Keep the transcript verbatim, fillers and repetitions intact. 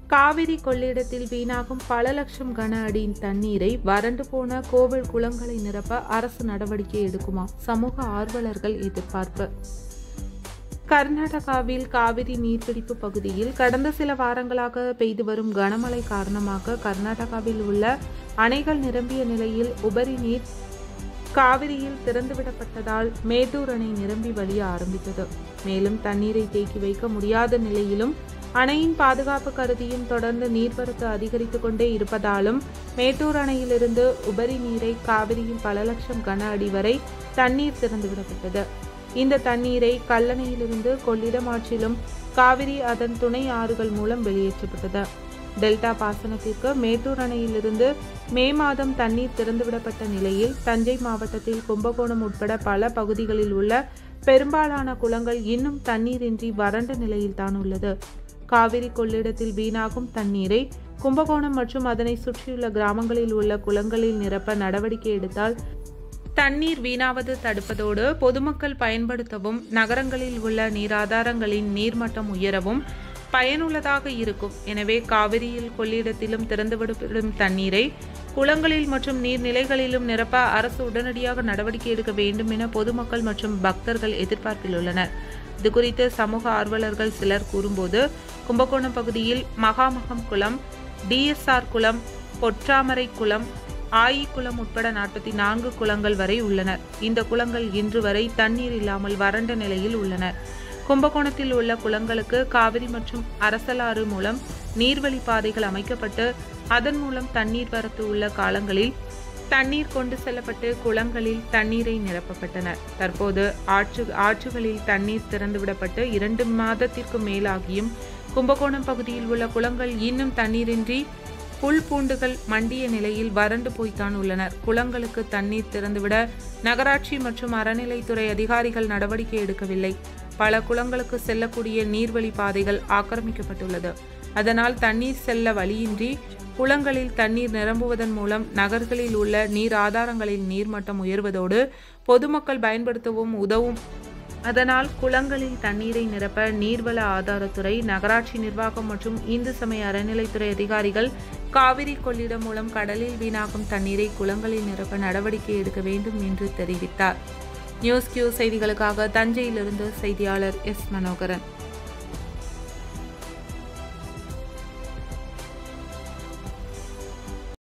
காவிரி கொள்ளிடத்தில் வீணாகும் பல லட்சம் கன அடி தண்ணீரை வறண்டு போன கோவில் குளங்களை நிரப்ப அரசு நடவடிக்கை எடுக்குமா? சமூக ஆர்வலர்கள் எதிர்பார்ப்பு. கர்நாடகாவில் காவிரி நீர்பிடிப்பு பகுதியில் கடந்த சில வாரங்களாக பெய்து வரும் கனமழை காரணமாக கர்நாடகாவில் உள்ள அணைகள் நிரம்பிய நிலையில் உபரி நீர் காவிரியில் திறந்துவிடப்பட்டதால் மேட்டூர் அணை நிரம்பி வழிய ஆரம்பித்தது. மேலும் தண்ணீரை தேக்கி வைக்க முடியாத நிலையிலும் அணையின் பாதுகாப்பு கருதியும் தொடர்ந்து நீர்வரத்து அதிகரித்துக் கொண்டே இருப்பதாலும் மேட்டூர் அணையிலிருந்து உபரி நீரை காவிரியில் பல லட்சம் கன அடி வரை தண்ணீர் திறந்துவிடப்பட்டது. இந்த தண்ணீரை கல்லணையிலிருந்து கொள்ளிடம் ஆற்றிலும் காவிரி அதன் துணை ஆறுகள் மூலம் வெளியேற்றப்பட்டது. டெல்டா பாசனத்திற்கு மேட்டூர் அணையிலிருந்து மே மாதம் தண்ணீர் திறந்துவிடப்பட்ட நிலையில் தஞ்சை மாவட்டத்தில் கும்பகோணம் உட்பட பல பகுதிகளில் உள்ள பெரும்பாலான குளங்கள் இன்னும் தண்ணீரின்றி வறண்ட நிலையில்தான் உள்ளது. காவிரி கொள்ளிடத்தில் வீணாகும் தண்ணீரை கும்பகோணம் மற்றும் அதனை சுற்றியுள்ள கிராமங்களில் உள்ள குளங்களில் நிரப்ப நடவடிக்கை எடுத்தால் தண்ணீர் வீணாவது தடுப்பதோடு பொதுமக்கள் பயன்படுத்தவும் நகரங்களில் உள்ள நீராதாரங்களின் நீர்மட்டம் உயரவும் பயனுள்ளதாக இருக்கும். எனவே காவிரியில் கொள்ளிடத்திலும் திறந்துவிடப்படும் தண்ணீரை குளங்களில் மற்றும் நீர்நிலைகளிலும் நிரப்ப அரசு உடனடியாக நடவடிக்கை எடுக்க வேண்டும் என பொதுமக்கள் மற்றும் பக்தர்கள் எதிர்பார்ப்பில் உள்ளனர். இதுகுறித்து சமூக ஆர்வலர்கள் சிலர் கூறும்போது, கும்பகோணம் பகுதியில் மகாமகம் குளம், டிஎஸ்ஆர் குளம், பொற்றாமரை குளம், ஆயி குளம் உட்பட நாற்பத்தி நான்கு குளங்கள் வரை உள்ளனர். இந்த குளங்கள் இன்று வரை தண்ணீர் இல்லாமல் வறண்ட நிலையில் உள்ளன. கும்பகோணத்தில் உள்ள குளங்களுக்கு காவிரி மற்றும் அரசலாறு மூலம் நீர்வழி பாதைகள் அமைக்கப்பட்டு அதன் மூலம் தண்ணீர் வரத்து உள்ள காலங்களில் தண்ணீர் கொண்டு செல்லப்பட்டு குளங்களில் தண்ணீரை நிரப்பப்பட்டன. தற்போது ஆற்று ஆற்றுகளில் தண்ணீர் திறந்துவிடப்பட்டு இரண்டு மாதத்திற்கு மேலாகியும் கும்பகோணம் பகுதியில் உள்ள குளங்கள் இன்னும் தண்ணீரின்றி புல் பூண்டுகள் மண்டிய நிலையில் வறண்டு போய்த்தான் உள்ளனர். குளங்களுக்கு தண்ணீர் திறந்துவிட நகராட்சி மற்றும் அறநிலைத்துறை அதிகாரிகள் நடவடிக்கை எடுக்கவில்லை. பல குளங்களுக்கு செல்லக்கூடிய நீர்வழி பாதைகள் ஆக்கிரமிக்கப்பட்டுள்ளது. அதனால் தண்ணீர் செல்ல வழியின்றி குளங்களில் தண்ணீர் நிரம்புவதன் மூலம் நகர்களில் உள்ள நீர் ஆதாரங்களின் நீர்மட்டம் உயர்வதோடு பொதுமக்கள் பயன்படுத்தவும் உதவும். அதனால் குளங்களில் தண்ணீரை நிரப்ப நீர்வள ஆதாரத்துறை, நகராட்சி நிர்வாகம் மற்றும் இந்து சமய அறநிலைத்துறை அதிகாரிகள் காவிரி கொள்ளிடம் மூலம் கடலில் வீணாகும் தண்ணீரை குளங்களில் நிரப்ப நடவடிக்கை எடுக்க வேண்டும் என்று தெரிவித்தார். நியூஸ் கியூ செய்திகளுக்காக தஞ்சையிலிருந்து செய்தியாளர் எஸ் மனோகரன்.